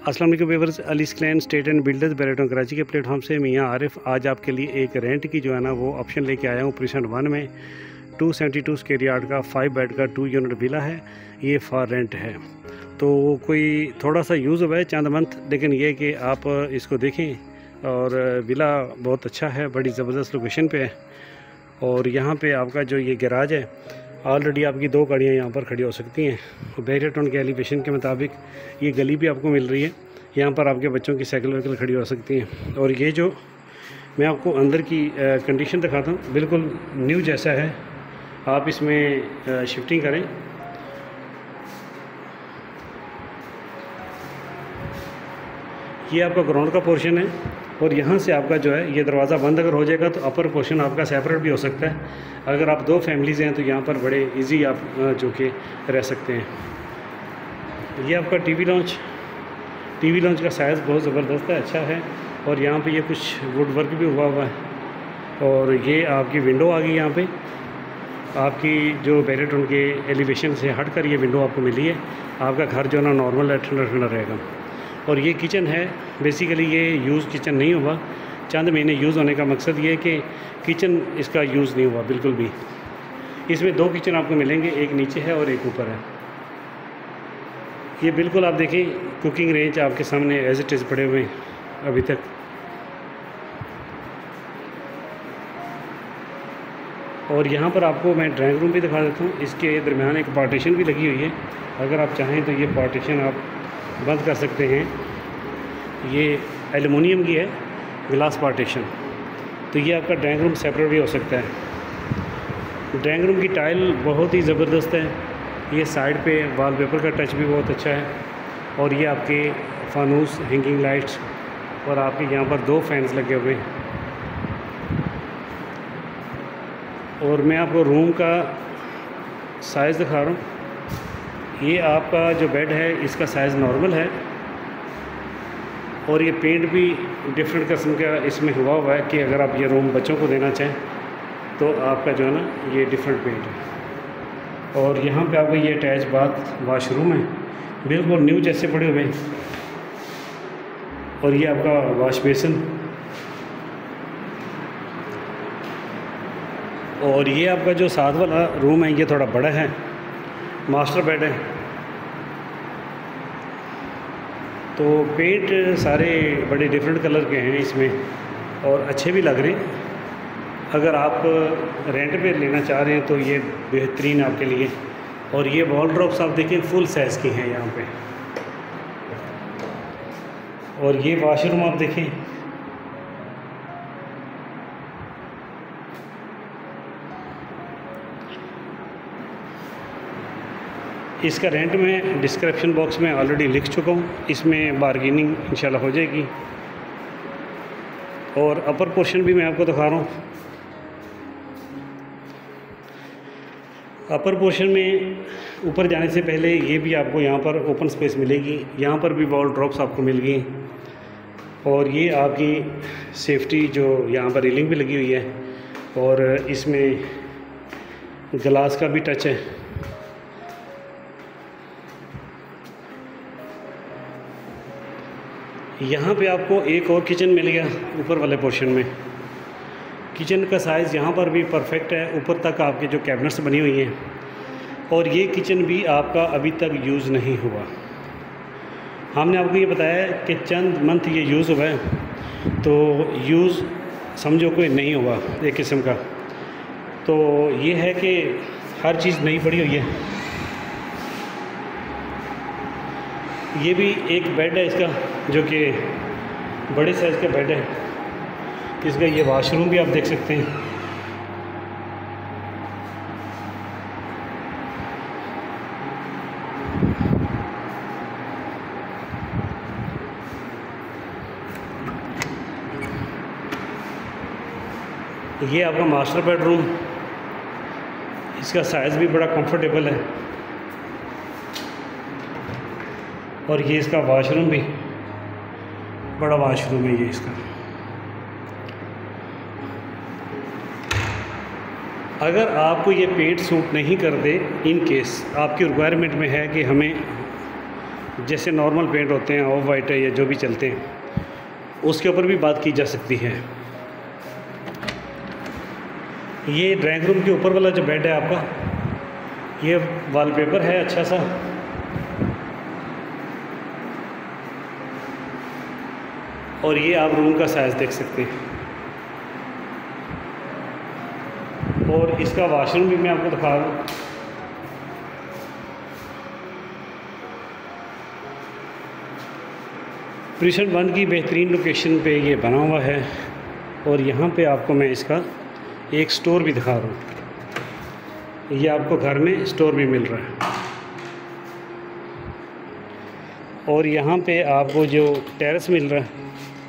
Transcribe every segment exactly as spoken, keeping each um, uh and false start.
अस्सलाम वालेकुम व्यूअर्स, अली स्क्लैन स्टेट एंड बिल्डर्स बैरेटन कराची के प्लेटफॉर्म से मैं यहाँ आरिफ आज आपके लिए एक रेंट की जो है ना वो ऑप्शन लेके आया हूँ। प्रीसेंट वन में two seventy two square yard का फाइव बेड का टू यूनिट विला है। ये फॉर रेंट है, तो कोई थोड़ा सा यूज़ हुआ है चंद मंथ, लेकिन ये कि आप इसको देखें और विला बहुत अच्छा है, बड़ी ज़बरदस्त लोकेशन पे है। और यहाँ पे आपका जो ये गैराज है, ऑलरेडी आपकी दो गाड़ियाँ यहाँ पर खड़ी हो सकती हैं। बैरियरटाउन के एलिवेशन के मुताबिक ये गली भी आपको मिल रही है, यहाँ पर आपके बच्चों की साइकिल वाइकिल खड़ी हो सकती हैं। और ये जो मैं आपको अंदर की कंडीशन दिखाता हूँ, बिल्कुल न्यू जैसा है। आप इसमें शिफ्टिंग करें, ये आपका ग्राउंड का पोर्शन है और यहाँ से आपका जो है ये दरवाज़ा बंद अगर हो जाएगा तो अपर पोर्शन आपका सेपरेट भी हो सकता है। अगर आप दो फैमिलीज़ हैं तो यहाँ पर बड़े इजी आप जो कि रह सकते हैं। ये आपका टीवी लॉन्च टीवी लॉन्च का साइज़ बहुत ज़बरदस्त है, अच्छा है। और यहाँ पे ये कुछ वुड वर्क भी हुआ हुआ है। और ये आपकी विंडो आ गई, यहाँ पे आपकी जो बैरियरटाउन के एलिवेशन से हट कर ये विंडो आपको मिली है। आपका घर जो है ना नॉर्मल है, ठंडा ठंडा रहेगा। और ये किचन है, बेसिकली ये यूज़ किचन नहीं हुआ, चंद महीने यूज़ होने का मकसद ये है कि किचन इसका यूज़ नहीं हुआ बिल्कुल भी। इसमें दो किचन आपको मिलेंगे, एक नीचे है और एक ऊपर है। ये बिल्कुल आप देखें कुकिंग रेंज आपके सामने एज इट इज़ पड़े हुए हैं अभी तक। और यहाँ पर आपको मैं ड्राइंग रूम भी दिखा देता हूँ। इसके दरमियान एक पार्टीशन भी लगी हुई है, अगर आप चाहें तो ये पार्टीशन आप बंद कर सकते हैं। ये एलुमिनियम की है, ग्लास पार्टीशन, तो ये आपका ड्राइंग रूम सेपरेट भी हो सकता है। ड्राइंग रूम की टाइल बहुत ही ज़बरदस्त है, ये साइड पे वॉलपेपर का टच भी बहुत अच्छा है। और ये आपके फानूस हैंगिंग लाइट्स और आपके यहाँ पर दो फैंस लगे हुए हैं। और मैं आपको रूम का साइज़ दिखा रहा हूँ। ये आपका जो बेड है इसका साइज़ नॉर्मल है और ये पेंट भी डिफरेंट किस्म का इसमें हुआ हुआ है कि अगर आप ये रूम बच्चों को देना चाहें तो आपका जो है ना ये डिफरेंट पेंट है। और यहाँ पे आपका ये अटैच बाथ वाशरूम है, बिल्कुल न्यू जैसे पड़े हुए हैं। और ये आपका वॉश बेसिन, और ये आपका जो साथ वाला रूम है ये थोड़ा बड़ा है, मास्टर बेड है। तो पेंट सारे बड़े डिफरेंट कलर के हैं इसमें और अच्छे भी लग रहे हैं। अगर आप रेंट पे लेना चाह रहे हैं तो ये बेहतरीन आपके लिए। और ये वॉल ड्रॉप्स आप देखें फुल साइज़ की हैं यहाँ पे। और ये वाशरूम आप देखें, इसका रेंट में डिस्क्रिप्शन बॉक्स में ऑलरेडी लिख चुका हूँ, इसमें बारगेनिंग इंशाल्लाह हो जाएगी। और अपर पोर्शन भी मैं आपको दिखा रहा हूँ। अपर पोर्शन में ऊपर जाने से पहले ये भी आपको यहाँ पर ओपन स्पेस मिलेगी, यहाँ पर भी वॉल ड्रॉप्स आपको मिल गई। और ये आपकी सेफ्टी जो यहाँ पर रेलिंग भी लगी हुई है और इसमें ग्लास का भी टच है। यहाँ पे आपको एक और किचन मिल गया ऊपर वाले पोर्शन में। किचन का साइज़ यहाँ पर भी परफेक्ट है, ऊपर तक आपके जो कैबिनेट्स बनी हुई हैं। और ये किचन भी आपका अभी तक यूज़ नहीं हुआ। हमने आपको ये बताया कि चंद मंथ ये यूज़ हुआ है, तो यूज़ समझो कोई नहीं हुआ एक किस्म का। तो ये है कि हर चीज़ नई पड़ी हुई है। ये भी एक बेड है इसका, जो कि बड़े साइज़ का बेड है। इसका ये वाशरूम भी आप देख सकते हैं। ये आपका मास्टर बेडरूम, इसका साइज़ भी बड़ा कंफर्टेबल है। और ये इसका वाशरूम भी बड़ा वाशरूम है ये इसका। अगर आपको ये पेंट सूट नहीं कर दे, इन केस आपकी रिक्वायरमेंट में है कि हमें जैसे नॉर्मल पेंट होते हैं, ऑफ वाइट है या जो भी चलते हैं, उसके ऊपर भी बात की जा सकती है। ये ड्राइंग रूम के ऊपर वाला जो बेड है आपका, ये वॉलपेपर है अच्छा सा, और ये आप रूम का साइज़ देख सकते हैं। और इसका वॉशरूम भी मैं आपको दिखा रहा हूँ। प्रीशन वन की बेहतरीन लोकेशन पे ये बना हुआ है, और यहाँ पे आपको मैं इसका एक स्टोर भी दिखा रहा हूँ। ये आपको घर में स्टोर भी मिल रहा है। और यहाँ पे आपको जो टेरेस मिल रहा है,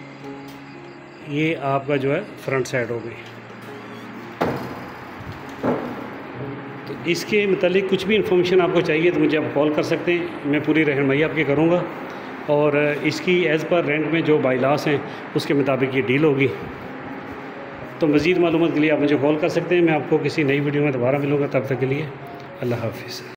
ये आपका जो है फ्रंट साइड हो गई। तो इसके मतलब कुछ भी इन्फॉर्मेशन आपको चाहिए तो मुझे आप कॉल कर सकते हैं, मैं पूरी रहनुमाई आपकी करूँगा। और इसकी एज़ पर रेंट में जो बायलास हैं उसके मुताबिक ये डील होगी। तो मज़ीद मालूमात के लिए आप मुझे कॉल कर सकते हैं। मैं आपको किसी नई वीडियो में दोबारा मिलूँगा, तब तक के लिए अल्लाह हाफ़िज़।